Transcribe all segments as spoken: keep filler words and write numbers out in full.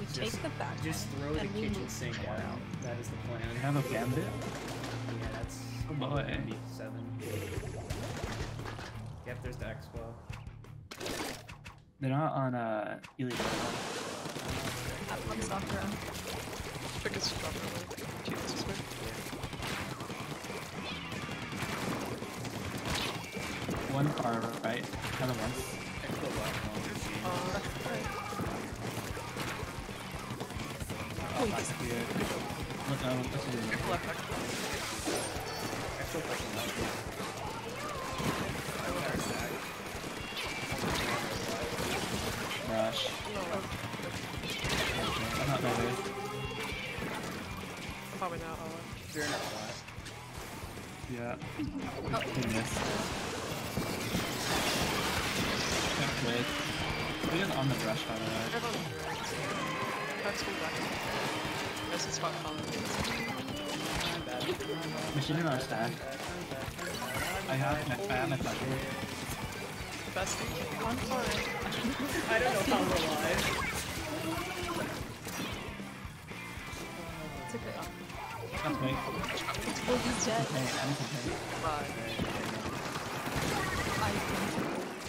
take just, the back just one, throw the and we kitchen move sink forward. out. That is the plan. You have a gambit? Yeah, that's Oh probably boy. gonna be seven. Yep, there's the Expo. They're not on uh Elite. That one's not around. I think it's properly. Jesus, this way. One car right, another one. Expo left on the machine. Uh, Oh, he just Here. Look, um, this is left back. Expo pushing left. I will hard tag. rush. No, I'm not ready. probably not. I'll You're in a flat. Yeah. Oh. Goodness. Can't wait. He is on the brush, by the way. I have on the drugs. That's cool back. This is spot calling. Machine in our stack. I have my, I have my bucket. Bestie. on forward. I don't know how we're alive. Took it off. That's me. Well, he's dead. Hey, I need some pay. Bye. I think.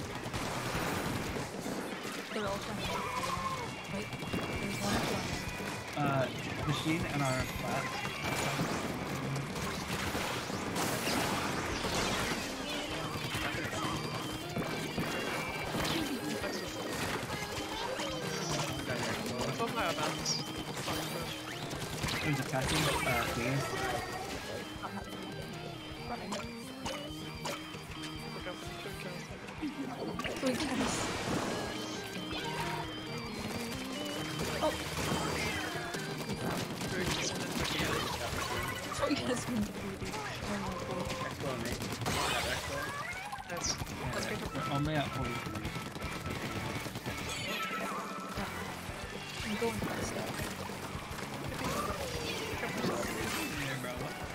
They're all trying to wait. There's one left. Uh, machine and our flat. It's on my bounce. There's attacking, uh, please. Not having anything. Running. Look out for the kills. Wait, guys. Oh! Very decent in the game. Oh, you guys been defeated. Oh my god. Expo and me. Have Expo. That's, that's good. We're only at forty-three. I'm going fast out. Yeah, bro.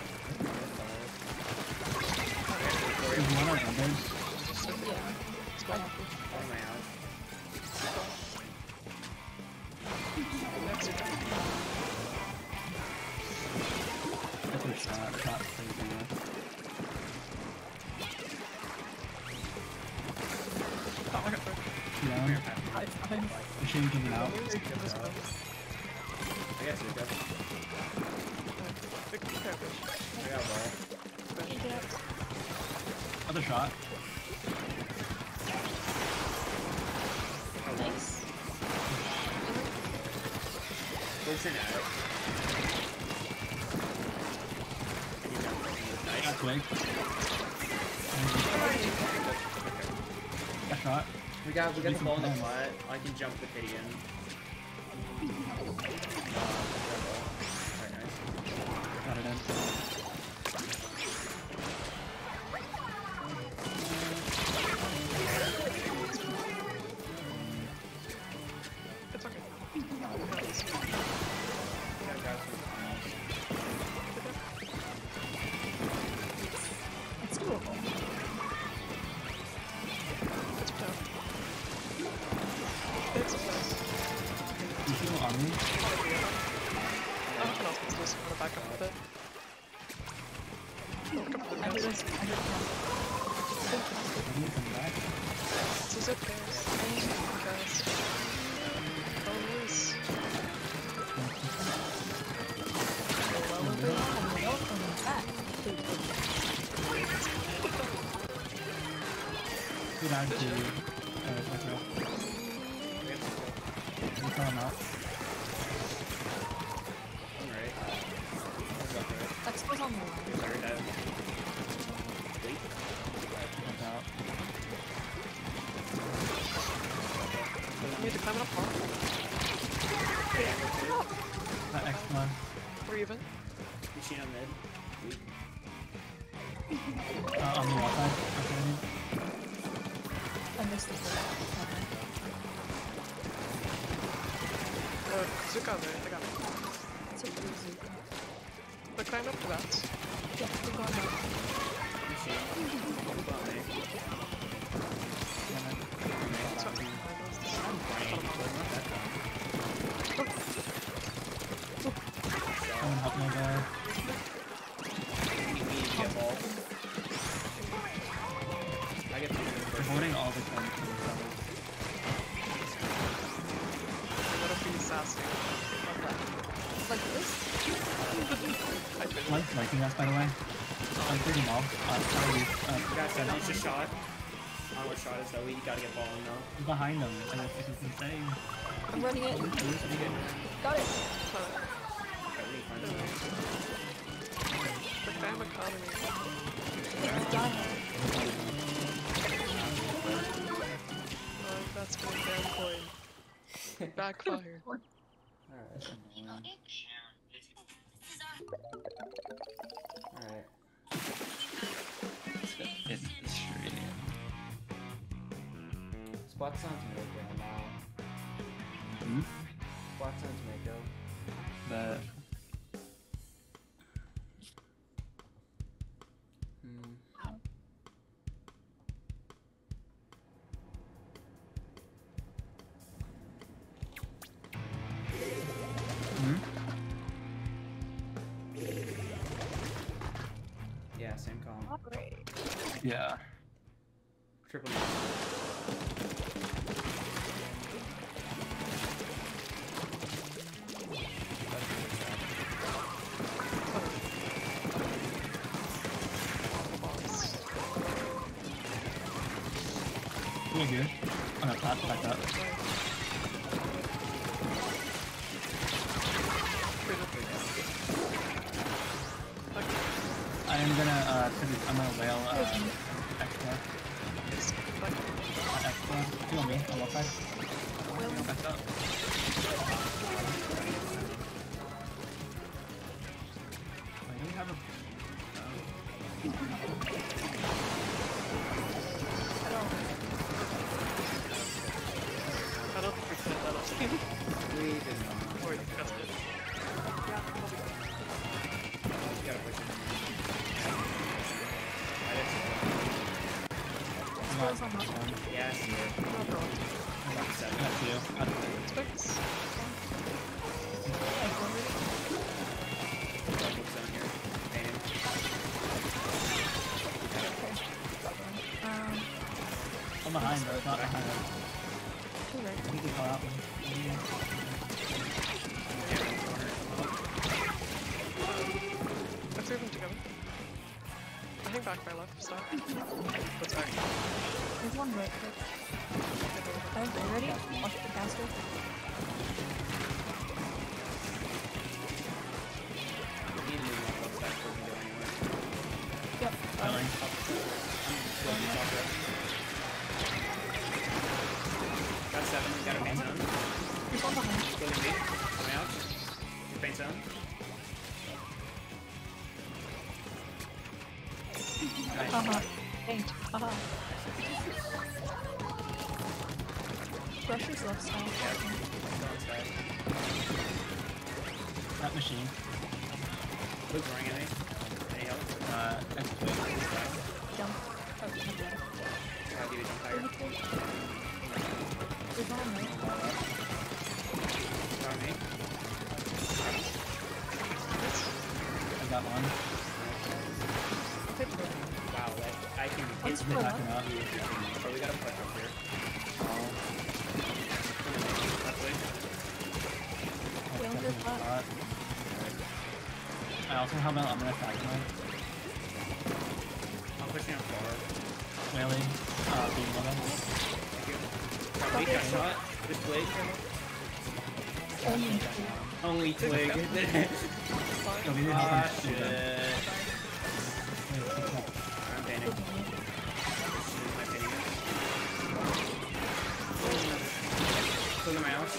Okay, There's one on others. Yeah. I have to. on my out. Next turn. That's a shot. It's not crazy enough. Oh, I got third. Yeah. High five. Machine giving out. Let's go. I guess you're good. Big cabbage. I got a ball. Take it out. Other shot. Nice. What's in it? Got twig. Got shot. We got we got the Decent ball in the plan. flat. I can jump the pity in. Uh, Very nice. Got it in. It's okay. We gotta grab some finals. It's doable. It's tough. It's a place. You see no army? I don't know if it's this. I'm gonna back up a bit. Look up the I heard guys. us. I heard them. Can you come back? It's a zip guys. Guys. Oh, yes. Welcome back. Good eye to you. Uh, check it out. You call him out. Alright. Expo's on the line. Sorry, Dad. Wait. Check out. I need to climb it up more. That X one. We're even. Machine on mid. Weak. Uh, on the wall side. Okay. I missed the first. Uh, Zuka there. They got me. It's a blue Zuka. But climb up to that. Yeah, we're going now. Machine. Move on me. It's fine. I'm brain, but not that bad. casting. Like this? I couldn't. Like, liking us, by the way. Like, pretty well. Uh, sorry, uh, Guys, I just a shot. I don't know what shot is though. We gotta get ball in though. behind them, and it's, it's insane. I'm running it. Got it. Okay, we need to find someone. The fam economy. It's dying. Oh, that's my damn coin. Backfire. Alright. Alright. It's the stream. Spot sounds Mako now. Hmm? Spot sounds Mako. But Hmm. hmm? Yeah, same column. Alright. Yeah. Triple. We're good. I'm gonna pass back up. I am gonna uh put it, I'm gonna whale uh extra. Not extra. You on me, on what side? Back up. Wait, do we have a I don't think we can let us leave. We did not. Or you pressed it. Yeah, probably. You gotta push it. I did I'm not- I'm not- Yeah, I see it. No problem. I got seven. I got two. I got two. Expects. Doubles down here. Painting. Um, I'm behind though, it's not behind us. two right. I think we call out one. Yeah, one corner. Let's move them together. I think back by left, stop. What's back? There's one right quick. Okay, are you ready? Watch the caster. We need to move one close back before we can go anywhere. Yep. Going. Going to top right. Got seven, we got a paint zone. There's one behind. Building B. Coming out. Your paint zone. Nice. Uh-huh. Paint. Uh-huh. Brush's left side. Go inside. That machine. Luke's running at me. Any help? Uh, that's quick. Jump. Oh, okay. I'll give you some fire. There's one right. On me. I got one. Wow, that, I can hit Let's the go Backing up. up. but we gotta push up here. Left leg. Whale Second just left. spot. I also have a, I'm gonna attack mode. I'm pushing up forward. Whaling. Uh, beam level. Thank you. Got weak, got shot. This blade. Only Only twig. Yo, we didn't Ah, have to do shit. that. Wait, what's that? I'm painting. My painting. Pull the mouse.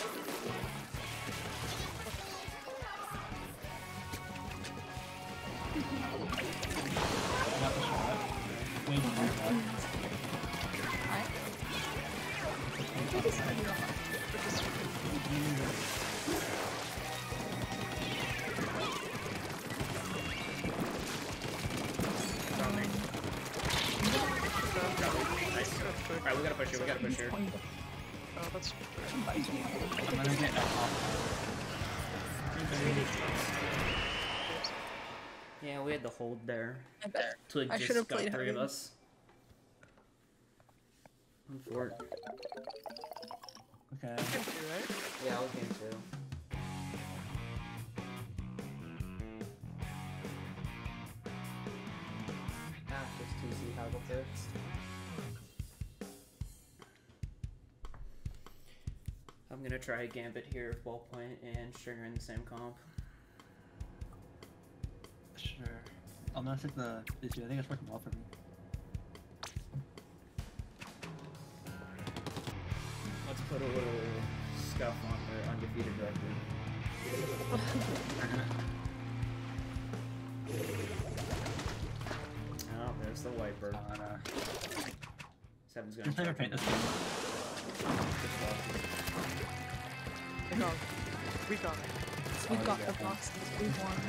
I got the shot. Wait, wait, Got me. Nice. Alright, we gotta push here, we gotta push here. Uh, that's I'm gonna get that off. Yeah, we had the hold there. I bet. Twig I just should've got played three of heavy. us. One fort. Okay. empty, right? Yeah, I was game two. fixed. I'm gonna try Gambit here with Ballpoint and Stringer in the same comp. Sure. I'll not take the issue. I think it's working well for me. Let's put a little scuff on the undefeated record. Oh, there's the wiper. Uh, Seven's gonna just never check paint him. this game. Just lucky. We got We got it. We've Oh, got yeah. the boxes. We've won.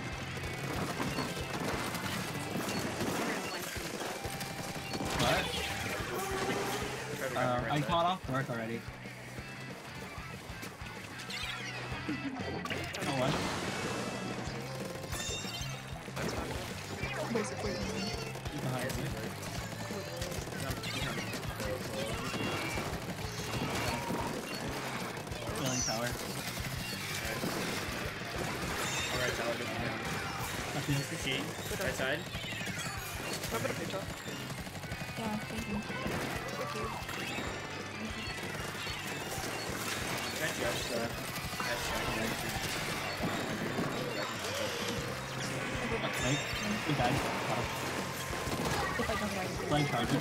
What? Trevor got Um, me right I back. caught off work already. Oh, what? Basically, He's behind Yes, me. he did. He's on- he's on the Filling tower. Alright, Tyler, good man. That's it. Machine, right side. Have a picture. yeah, thank you. Thank you. Right, just, uh, That's Mike. Good guy. Got him. If I don't write Flying charger.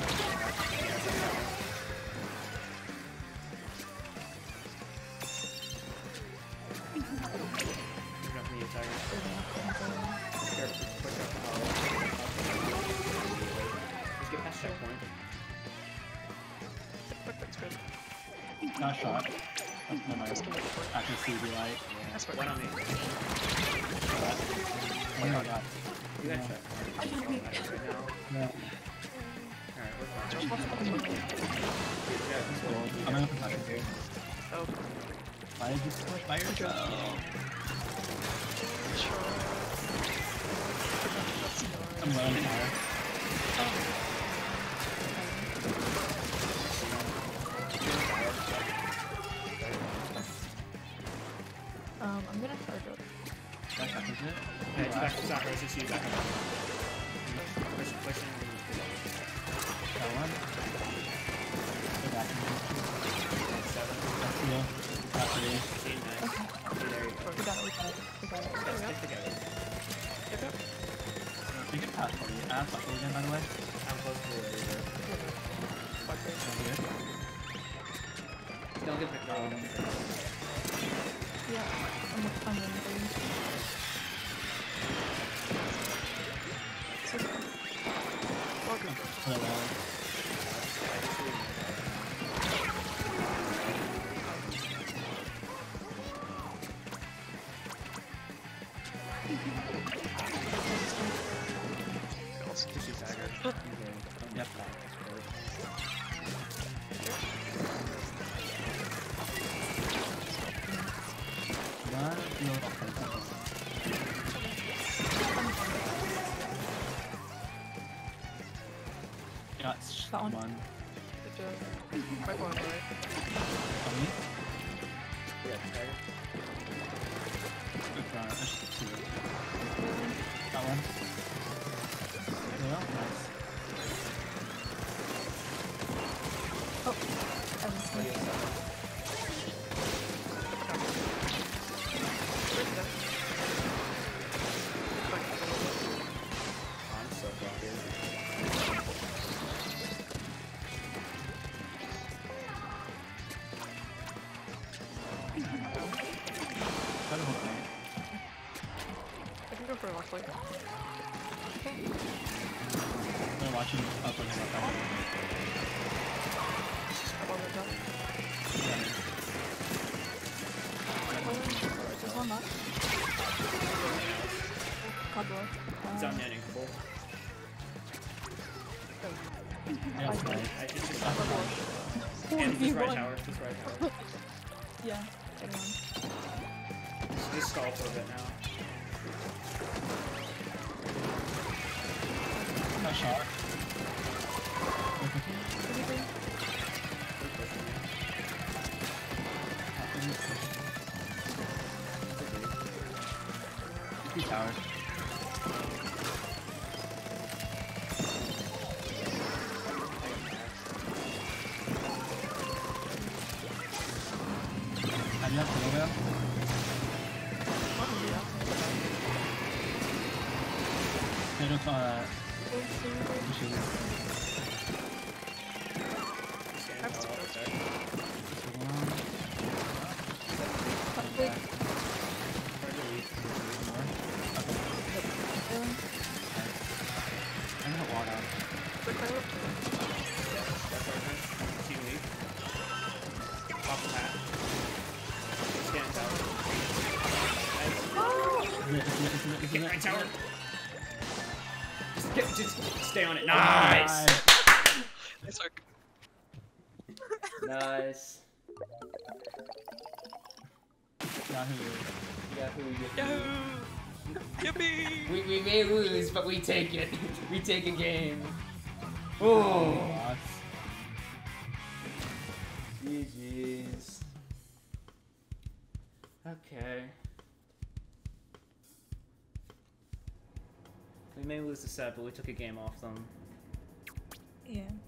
Jumping the Tiger. it, Careful, push up the hollow. Let's get past checkpoint. Quick, quick's good. Not shot. Oh, never mind. Just a little bit. After C B light. That's what One on me. Oh my god. You got Yeah. checkpoint. Oh, that is right now. Yeah. Alright, we're fine. Jump off the Yeah, this Cool. one. I'm gonna protect here. Oh, Why did you so much by yourself? sure. That's yours. I'm low on tower. um, I'm gonna charge up. That covers it. Yeah, it's back to stop race, it's you, back up. Push, push, and That one. Go back. seven. That's you. That's three. Machine, nice. Okay, Okay, there you go. we got it, we got it, we got it. Let's stick together. Pick up. You can pass for me. I have buckle again, by the way. I'm close to the laser. Fuck me. Over here. Don't get picked up. Yeah, I'm, I'm ready for you. It's okay. Welcome. Put it down. Tissue Tiger. Yep. One, you know, yeah, it's That one. one. Good job. Right one, right? On me. Yeah, Tiger. Good try. That's two. That one. Yeah, nice. Oh, Evan's What do you sneaking. have? Right there. Fuck, I don't know. I'm so fucking. Try the whole thing. I can go for a left leg. They're watching up on the left side. I'm on the top. There's one left. God door. He's on Um, netting full. Yeah, it's nice. I just just That's fine. And this right 1v1. tower, this right tower. Yeah, everyone. Just, just stall for a bit now. Nice shot. What do you think? Keep pushing me. Two towers. gonna call that. Oopsie. Stand That's tall, supposed okay. Up quick. Try to leave. Dylan. I'm gonna walk out. Quick climb up to it. That's our turn. Team lead. Pop the hat. Stand tower. Nice. Isn't it, isn't it, isn't it, isn't Get it? my tower. Just, get, just stay on it. Nice! Nice work. Nice. Yahoo. Yahoo, Yahoo! Yippee! We, we may lose, but we take it. We take a game. Oh. Oh. G G's. Okay. We may lose the set, but we took a game off them. Yeah.